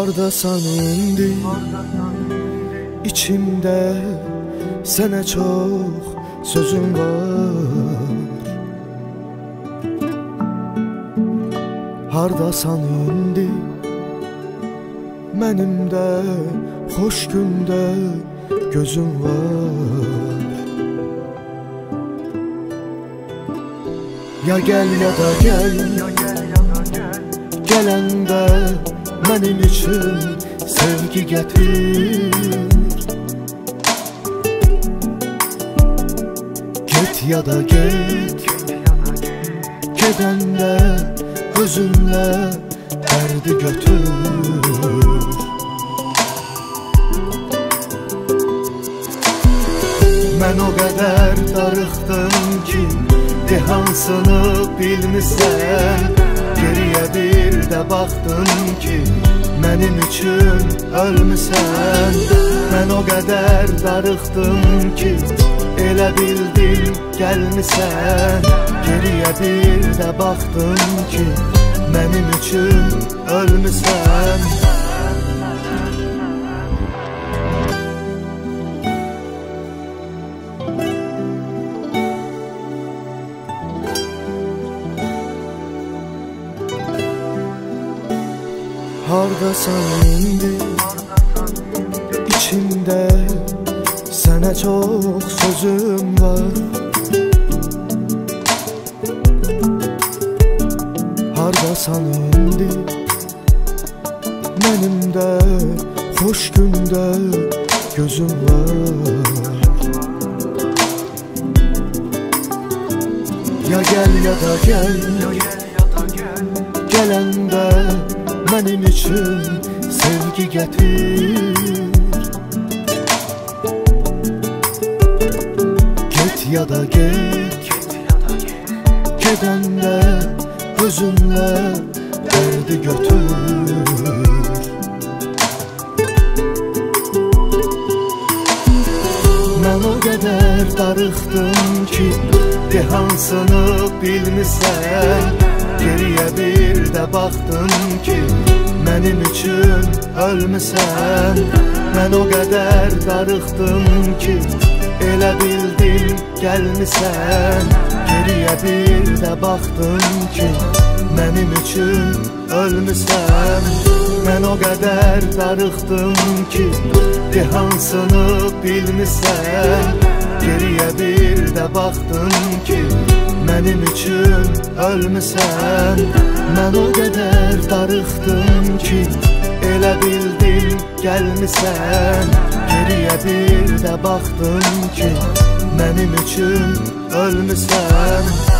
Hardasan indi içimde, sənə çox sözüm var. Hardasan indi mənim də xoş gündə gözüm var. Ya gəl ya da gəl, gələndə mənim üçün sevgi gətir. Get ya da get, gedəndə özünlə dərdi götür. Mən o qədər darıxdım ki, hansını bilmirsən. Geriyə bir də baxdım ki, mənim üçün ölmüsən. Mən o qədər darıxdım ki, elə bildim gəlmisən. Geriyə bir də baxdım ki, mənim üçün ölmüsən. Hardasan indi içimdə, sənə çox sözüm var. Hardasan indi mənim də xoş gündə gözüm var. Ya gəl ya da gəl, gələndə mənim üçün sevgi gətir. Get ya da get, gedəndə özünlə dərdi götür. Mən o qədər darıxdım ki, hansını bilmirsən. Geriyə bir də baxdım ki, mənim üçün ölmüsən. Mən o qədər darıxdım ki, elə bildim gəlmisən. Geriyə bir də baxdım ki, mənim üçün ölmüsən. Mən o qədər darıxdım ki, hansını bilmirsən. Geriyə bir də baxdım ki, mənim üçün ölmüsən. Mən o qədər darıxdım ki, elə bildim gəlmisən. Geriyə bir də baxdım ki, mənim üçün ölmüsən.